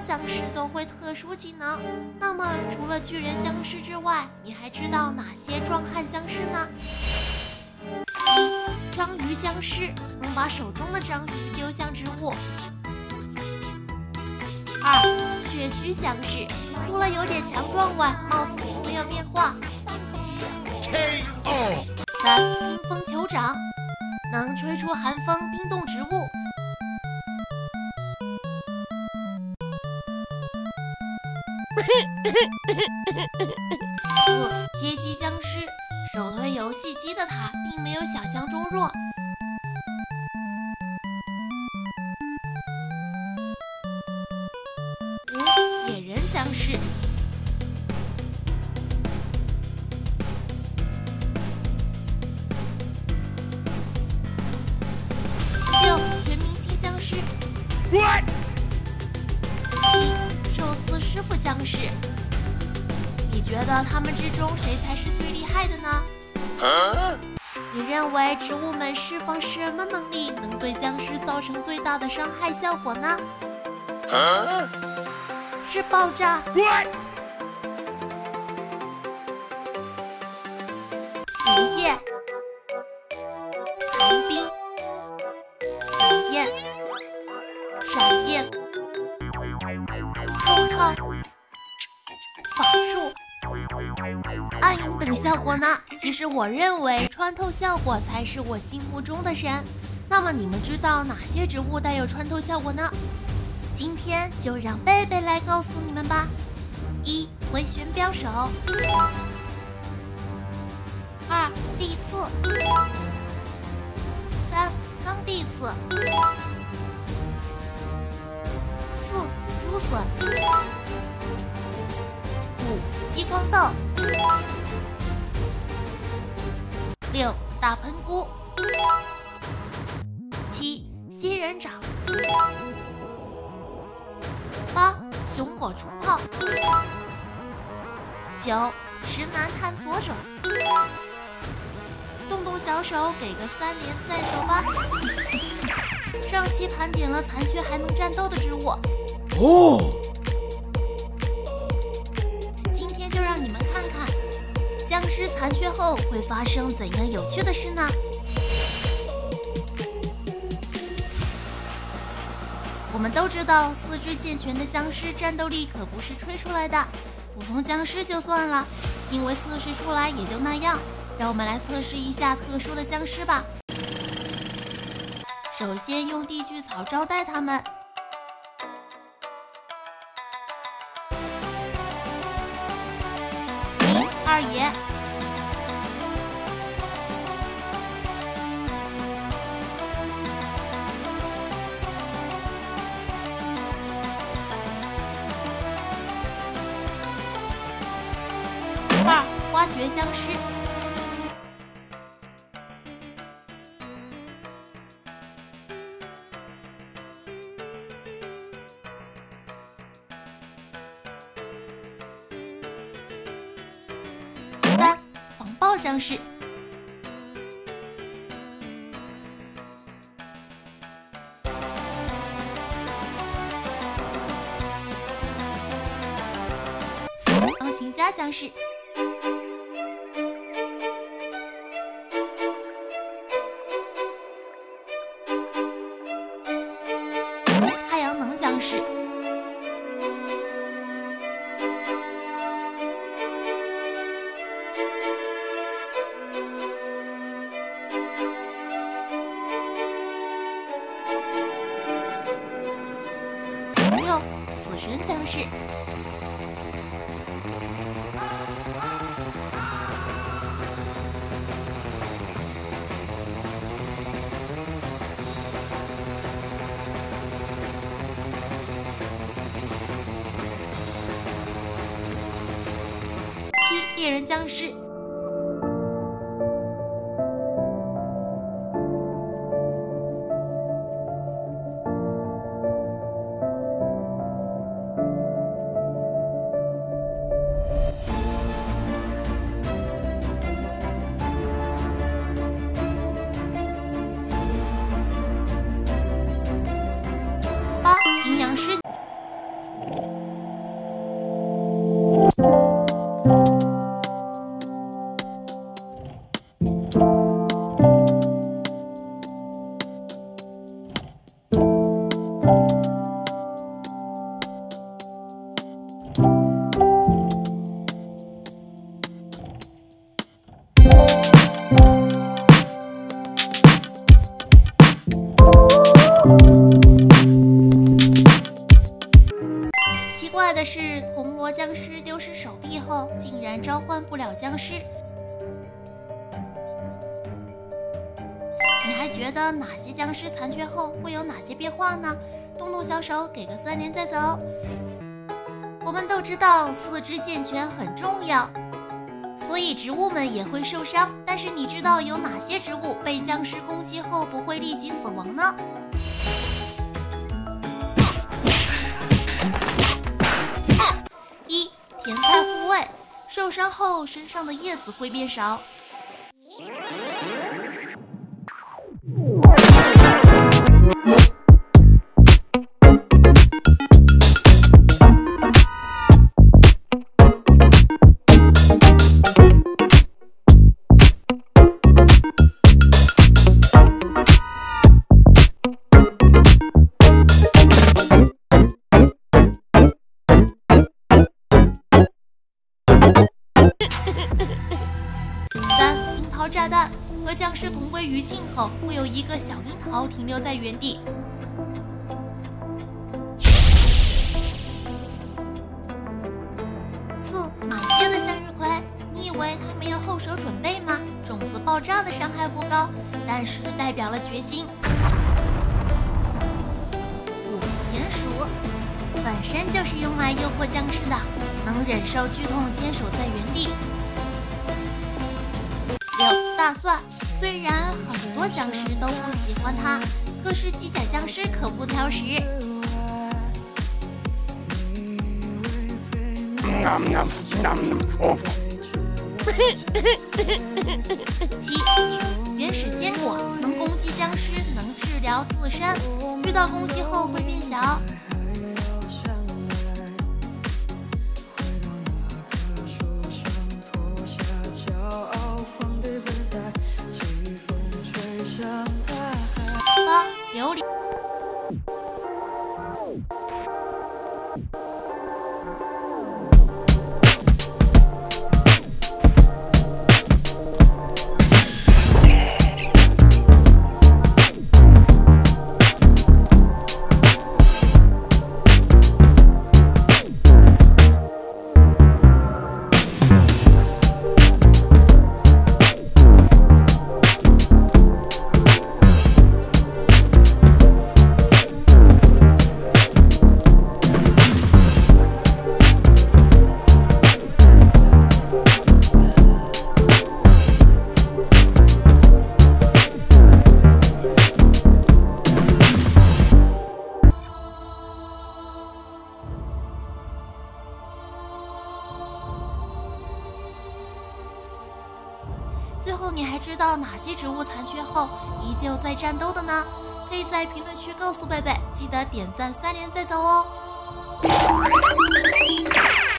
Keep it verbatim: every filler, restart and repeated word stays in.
僵尸都会特殊技能，那么除了巨人僵尸之外，你还知道哪些壮汉僵尸呢？一、章鱼僵尸，能把手中的章鱼丢向植物。二、血躯僵尸，除了有点强壮外，貌似并没有变化。 K O。 三、冰封酋长，能吹出寒风，冰冻植物。四、街机僵尸，手推游戏机的他，并没有想象中弱。五、野人僵尸。六、全明星僵尸。 What？ 七、寿司师傅僵尸。你觉得他们之中谁才是最厉害的呢？啊、你认为植物们释放什么能力能对僵尸造成最大的伤害效果呢？啊、是爆炸。 What？ 毒液、寒冰、火焰、闪电、风炮、法术、暗影等效果呢？其实我认为穿透效果才是我心目中的神。那么你们知道哪些植物带有穿透效果呢？今天就让贝贝来告诉你们吧。一、回旋镖手。二、地刺。三、钢地刺。四、竹笋。五、激光豆。六、大喷菇。七、仙人掌。八、熊果出炮。九、石楠探索者。动动小手，给个三连再走吧。上期盘点了残缺还能战斗的植物。 哦。 今天就让你们看看，僵尸残缺后会发生怎样有趣的事呢？我们都知道，四肢健全的僵尸战斗力可不是吹出来的。普通僵尸就算了，因为测试出来也就那样。让我们来测试一下特殊的僵尸吧。首先用地锯草招待他们。一、二爷。二、挖掘僵尸。三、防爆僵尸。四、钢琴家僵尸。五、太阳能僵尸。六、死神僵尸。七、猎人僵尸。八、阴阳师。 的是，铜锣僵尸丢失手臂后，竟然召唤不了僵尸。你还觉得哪些僵尸残缺后会有哪些变化呢？动动小手，给个三连再走。我们都知道四肢健全很重要，所以植物们也会受伤。但是你知道有哪些植物被僵尸攻击后不会立即死亡呢？一、甜菜护卫，受伤后身上的叶子会变少。三、樱桃炸弹，和僵尸同归于尽后，会有一个小樱桃停留在原地。四、满街的向日葵，你以为它没有后手准备吗？种子爆炸的伤害不高，但是代表了决心。五、田鼠，本身就是用来诱惑僵尸的，能忍受剧痛，坚守在原地。六、大蒜，虽然很多僵尸都不喜欢它，可是机甲僵尸可不挑食。七、原始坚果，能攻击僵尸，能治疗自身，遇到攻击后会变小。八、榴莲。最后，你还知道哪些植物残缺后依旧在战斗的呢？可以在评论区告诉贝贝，记得点赞三连再走哦。